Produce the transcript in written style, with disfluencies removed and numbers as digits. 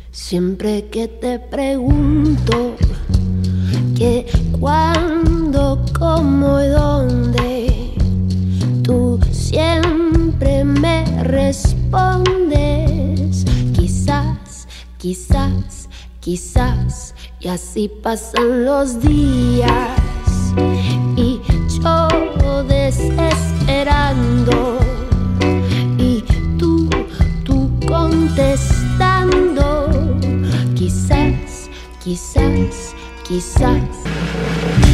Siempre que te pregunto qué, cuándo, cómo y dónde, tú siempre me respondes quizás, quizás, quizás. Y así pasan los días y yo desesperando y tú contestando quizás, quizás, quizás.